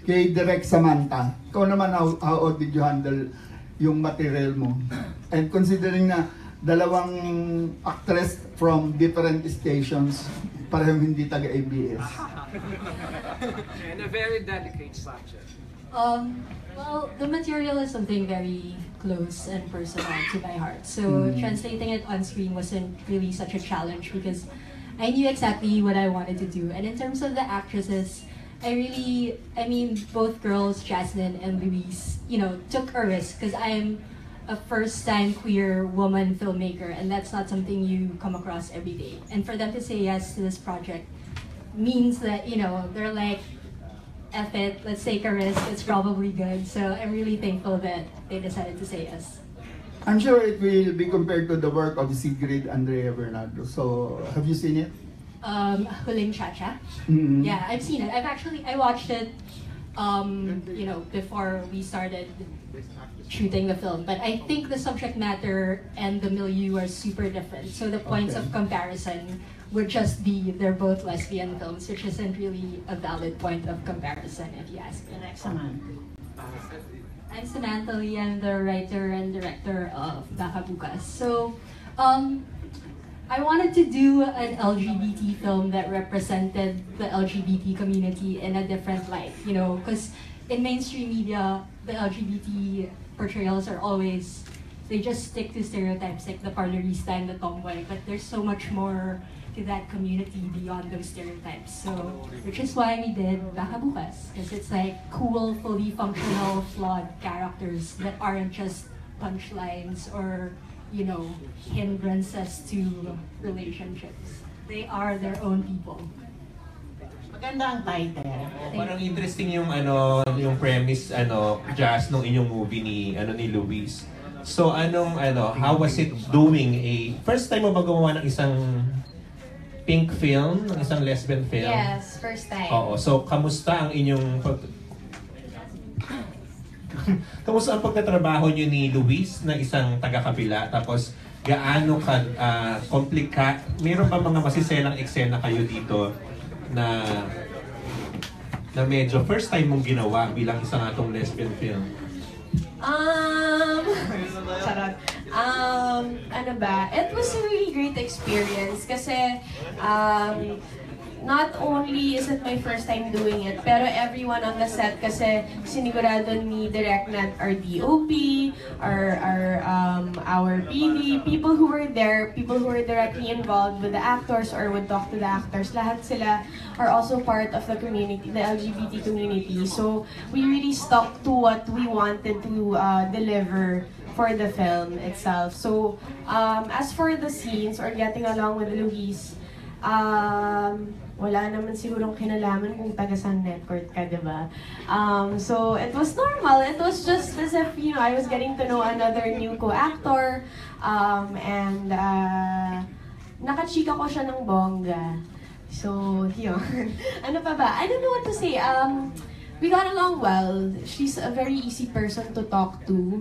kay Direk Samantha. Ikaw naman, how did you handle yung material mo? And considering na dalawang actress from different stations, parehong hindi taga-ABS. And a very delicate subject. Well, the material is something very close and personal to my heart. So translating it on screen wasn't really such a challenge because I knew exactly what I wanted to do. And in terms of the actresses, I mean, both girls, Jasmine and Louise, you know, took a risk because I'm a first-time queer woman filmmaker, and that's not something you come across every day. And for them to say yes to this project means that, you know, they're like, F it, let's take a risk, it's probably good. So I'm really thankful that they decided to say yes. I'm sure it will be compared to the work of Sigrid Andrea Bernardo. So, have you seen it? Huling Cha-Cha? Mm-hmm. Yeah, I've seen it. I watched it, you know, before we started shooting the film. But I think the subject matter and the milieu are super different. So the points of comparison would just be they're both lesbian films, which isn't really a valid point of comparison, if you ask me. I'm Samantha Lee. I'm the writer and director of Baka Bukas. So, I wanted to do an LGBT film that represented the LGBT community in a different light, you know, because in mainstream media, the LGBT portrayals are always, they just stick to stereotypes like the parlorista and the tomboy, but there's so much more to that community beyond those stereotypes. So, which is why we did Baka Bukas, because it's like cool, fully functional, flawed characters that aren't just punchlines or, you know, hindrances to relationships. They are their own people. Maganda ang title. Parang interesting yung yung premise Jazz nung inyong movie ni Luis. So how was it doing first time mo ba gumawa ng isang pink film, ng isang lesbian film? Yes, first time. Oo. So kamusta ang inyong kamusta ang pagtatrabaho niyo ni Luis na isang taga-kabila? Tapos gaano ka meron ba mga masiselang eksena kayo dito na medyo first time mong ginawa bilang isang atong lesbian film? Charot. Ano ba? It was a really great experience kasi not only is it my first time doing it, pero everyone on the set kasi sinigurado ni Direk na our DOP, our PD, people who were there, people who were directly involved with the actors or would talk to the actors, lahat sila are also part of the community, the LGBT community. So we really stuck to what we wanted to deliver for the film itself. So as for the scenes or getting along with Luis, wala naman sigurong kinalaman kung taga-Sun Network ka, diba? So, it was normal. It was just as if, you know, I was getting to know another new co-actor. And nakachika ko siya ng bongga. So, yun. Ano pa ba? I don't know what to say. We got along well. She's a very easy person to talk to.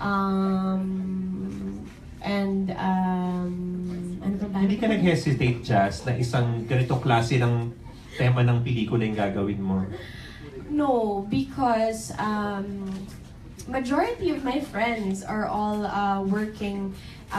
Hindi ka nag-hesitate, Jazz, na isang ganitong klase ng tema ng pelikula yung gagawin mo? No, because majority of my friends are all working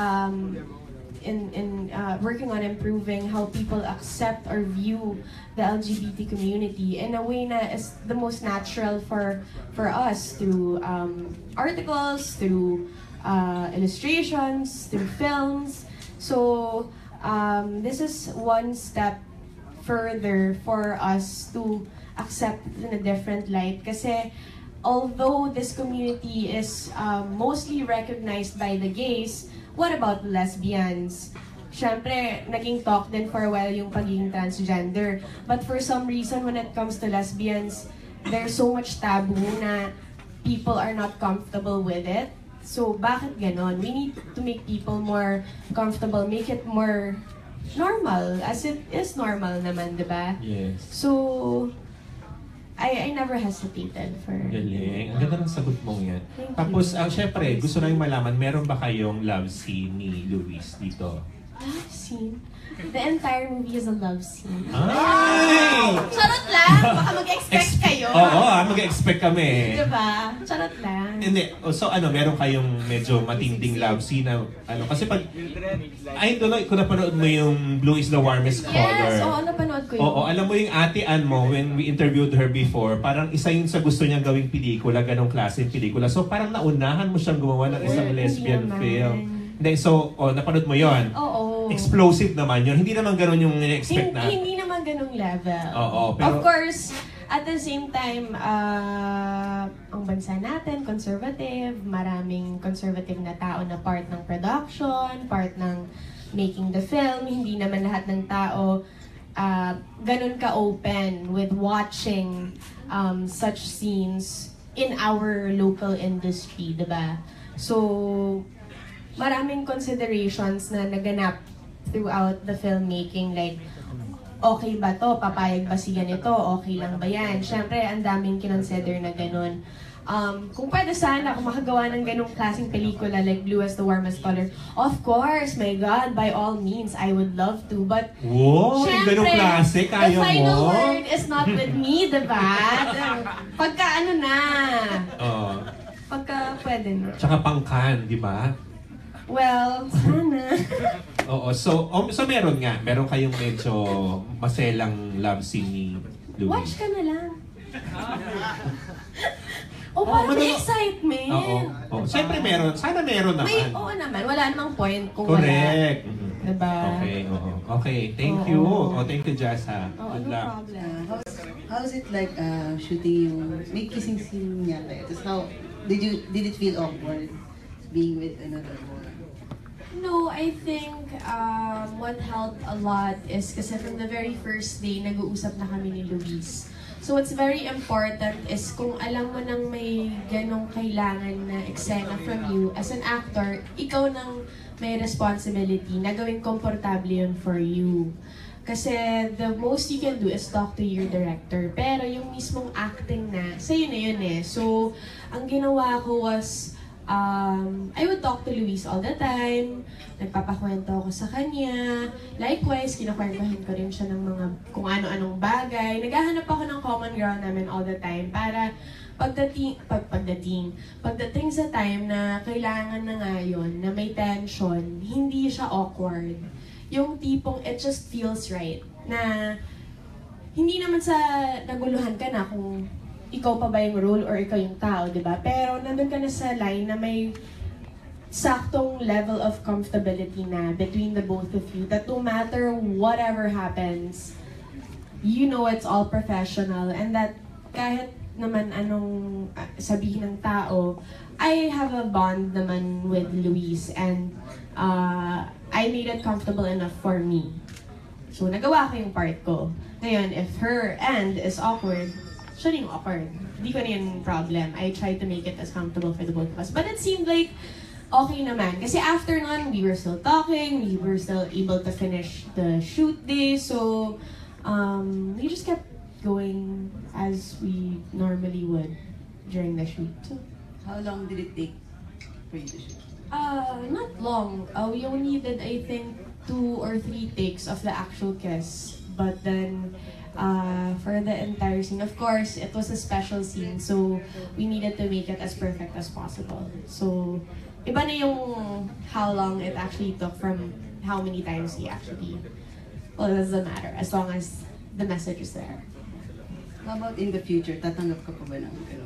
working on improving how people accept or view the LGBT community in a way na is the most natural for us through articles, through illustrations, through films. So this is one step further for us to accept it in a different light. Kasi although this community is mostly recognized by the gays, what about the lesbians? Siyempre, naging talk din for a while yung pagiging transgender. But for some reason, when it comes to lesbians, there's so much taboo na people are not comfortable with it. So, bakit ganon? We need to make people more comfortable, make it more normal, as it is normal naman, di ba? Yes. So, I never hesitated for... Galing. Ang ganda ng sagot mong yan. Thank Tapos, syempre, gusto namin malaman, meron ba kayong love scene ni Luis dito? Love scene? scene. The entire movie is a love scene. Ay! Charot lang! Baka mag-expect kayo. Oo, mag-expect kami. Diba? Charot lang. Hindi. So meron kayong medyo matinding love scene na kasi pag I don't know kung napanood mo yung Blue is the Warmest Color. Yes! Oo, napanood ko yun. Oo, alam mo yung ate Ann mo, when we interviewed her before, parang isa yun sa gusto niyang gawing pelikula, ganong klaseng pelikula. So parang naunahan mo siyang gumawa ng isang Hindi lesbian naman. film. Hindi, so napanood mo yon. Oo. Explosive naman yun. Hindi naman ganon yung expect na. Hindi naman ganung level. Oo, pero- Of course, at the same time, ang bansa natin, conservative, maraming conservative na tao na part ng production, part ng making the film. Hindi naman lahat ng tao ganun ka-open with watching such scenes in our local industry, diba? So, maraming considerations na naganap throughout the filmmaking, like, okay ba to? Papayag ba si ganito? Okay lang ba yan? Siyempre, ang daming kinonsider na ganun. Kung pwede sana, kung makagawa ng ganung klaseng pelikula like Blue as the Warmest Color, of course, my God, by all means, I would love to. But, Wow, yung ganong klase, kaya the final mo? word is not with me, diba? Pagka ano na, Oo. pagka pwede na. Tsaka pangkan, di ba? Well, sana. Oo, so meron nga. Meron kayong medyo maselang love scene ni Louie. Watch ka na lang. Para may excitement. Oo. Siyempre meron. Sana meron naman. Oo naman. Wala namang point kung Correct. wala. Mhm. Diba? Okay, oo. Okay, thank you. Oo. Thank you, Jazz, ha. Oo, Good no luck. problem. How's it like shooting yung may kissing scene niya tayo? Tapos how did it feel awkward being with another woman? No, I think what helped a lot is kasi from the very first day, nag-uusap na kami ni Luis. So what's very important is kung alam mo nang may ganong kailangan na eksena from you, as an actor, ikaw nang may responsibility na gawing komportable yun for you. Kasi the most you can do is talk to your director. Pero yung mismong acting na, sa'yo na yun eh. So, ang ginawa ko was, I would talk to Luis all the time. Nagpapakwento ako sa kanya. Likewise, kinakwentuhin ko rin siya ng mga kung ano-anong bagay. Naghahanap ako ng common ground namin all the time para pagdating sa time na kailangan na nga yun, na may tension, hindi siya awkward. Yung tipong it just feels right. Na hindi naman sa naguluhan ka na kung ikaw pa ba yung role or ikaw yung tao, di ba? Pero nandun ka na sa line na may saktong level of comfortability na between the both of you that no matter whatever happens, you know it's all professional and that kahit naman anong sabihin ng tao, I have a bond naman with Luis and I made it comfortable enough for me. So nagawa ko yung part ko. Ngayon, if her end is awkward, siya rin awkward. Hindi ko na yung problem. I tried to make it as comfortable for the both of us. But it seemed like okay naman. Kasi after nun, we were still talking, we were still able to finish the shoot day. So, we just kept going as we normally would during the shoot. So, How long did it take for you to shoot? not long. We only did, I think, 2 or 3 takes of the actual kiss. But then, for the entire scene, of course, it was a special scene. So, we needed to make it as perfect as possible. So, iba na yung how long it actually took from how many times he actually... Well, it doesn't matter as long as the message is there. How about in the future? Tatanggap ka pa ba ng ganun?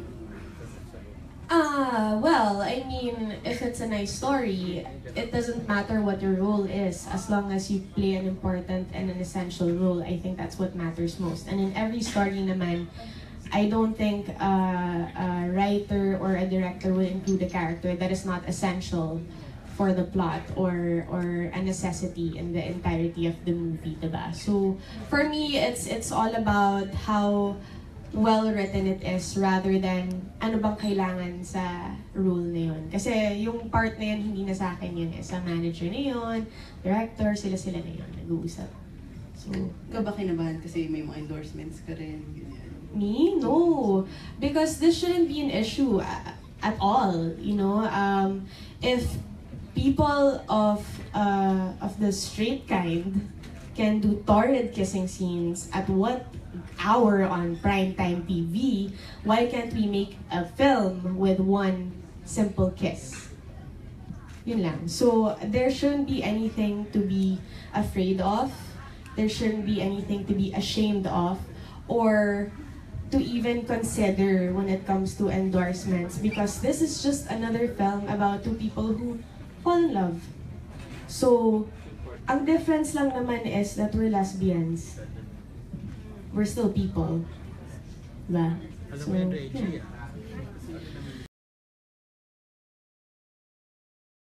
Well, I mean, if it's a nice story, it doesn't matter what your role is, as long as you play an important and an essential role. I think that's what matters most. And in every story naman, I don't think a writer or a director will include a character that is not essential for the plot or a necessity in the entirety of the movie, diba? So, for me, it's all about how well written it is rather than ano bang kailangan sa role na yun. Kasi yung part na yun, hindi na sa akin yun eh. Sa manager na yun, director, sila na yun, nag-uusap. So, Ikaw ba kinabahan kasi may mga endorsements ka rin? Ganyan. me? No. Because this shouldn't be an issue at all, you know? If people of the straight kind can do torrid kissing scenes at what hour on primetime TV, why can't we make a film with one simple kiss? Yun lang. So, there shouldn't be anything to be afraid of. There shouldn't be anything to be ashamed of or to even consider when it comes to endorsements, because this is just another film about two people who fall in love. So, ang difference lang naman is that we're lesbians. We're still people. Diba? So, yeah.